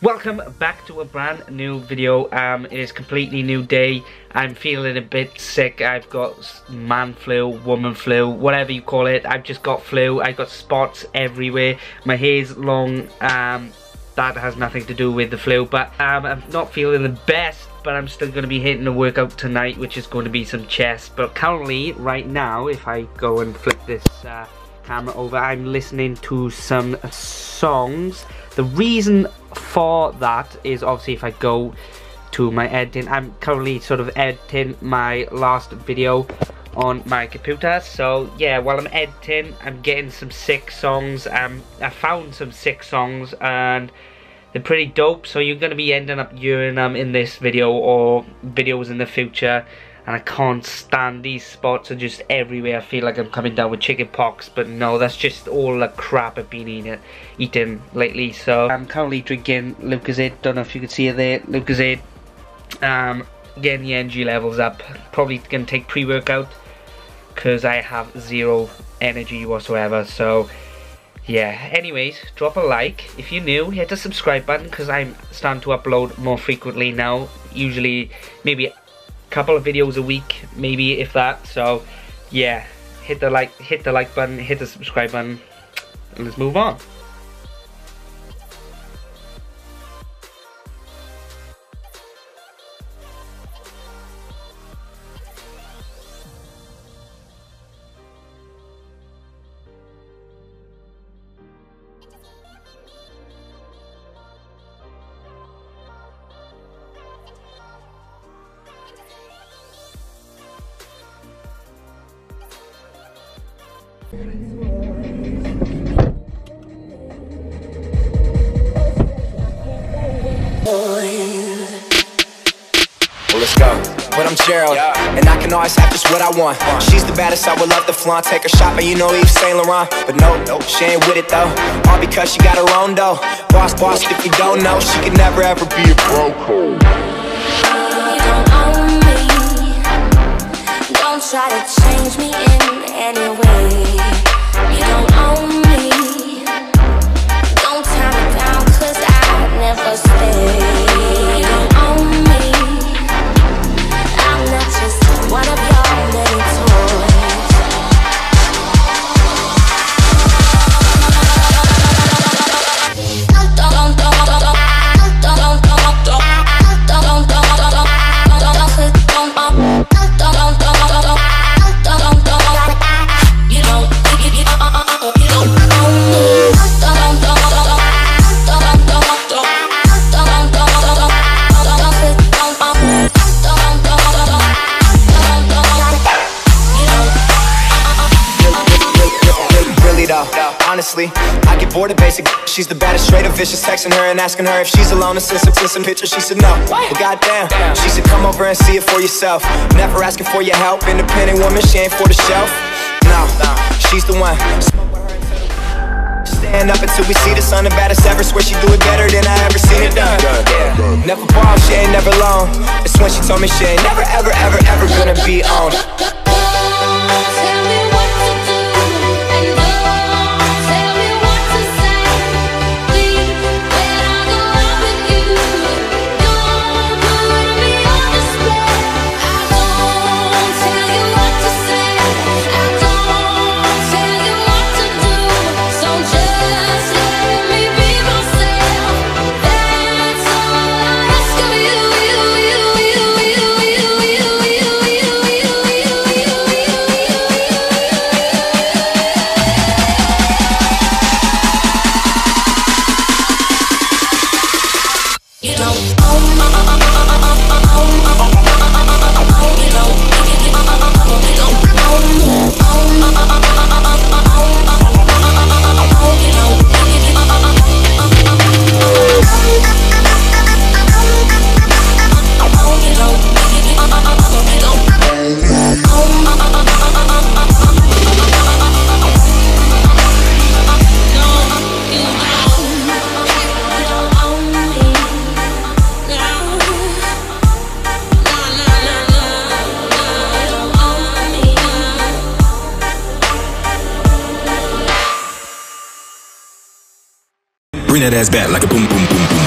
Welcome back to a brand new video. It is a completely new day. I'm feeling a bit sick. I've got man flu, woman flu, whatever you call it. I've just got flu. I've got spots everywhere. My hair's long. That has nothing to do with the flu, but I'm not feeling the best, but I'm still going to be hitting a workout tonight, which is going to be some chest. But currently, right now, if I go and flip this camera over, I'm listening to some songs. The reason for that is obviously if I go to my editing, I'm currently sort of editing my last video on my computer. So yeah, while I'm editing, I'm getting some sick songs. I found some sick songs and they're pretty dope, so you're going to be ending up hearing them in this video or videos in the future. And I can't stand these spots are just everywhere. I feel like I'm coming down with chicken pox, but no, that's just all the crap I've been eating lately. So I'm currently drinking Lucozade. Don't know if you can see it there, Lucozade. Getting the energy levels up. Probably gonna take pre-workout because I have zero energy whatsoever. So yeah, anyways, drop a like if you're new. Hit the subscribe button because I'm starting to upload more frequently now. Usually maybe couple of videos a week, maybe if that. So yeah, hit the like button, hit the subscribe button, and let's move on. Well, let's go. But I'm Gerald, and I can always have just what I want. She's the baddest, I would love to flaunt. Take her shopping, you know Yves Saint Laurent. But no, she ain't with it though. All because she got her own dough. Boss, if you don't know, she could never ever be a broke. You don't own me. Don't try to change me in any way. You don't own me. Don't tie me down, cause I'll never stay. You don't own me. I'm not just one of your many toys. Honestly, I get bored of basic. She's the baddest, straight up vicious. Texting her and asking her if she's alone and send some pictures. She said no. Well, goddamn, she said come over and see it for yourself. Never asking for your help. Independent woman, she ain't for the shelf. No, she's the one. Stand up until we see the sun. The baddest ever. Swear she do it better than I ever seen it done. Never ball, she ain't never alone. It's when she told me she ain't never ever gonna be on. Bring that ass back like a boom, boom, boom, boom.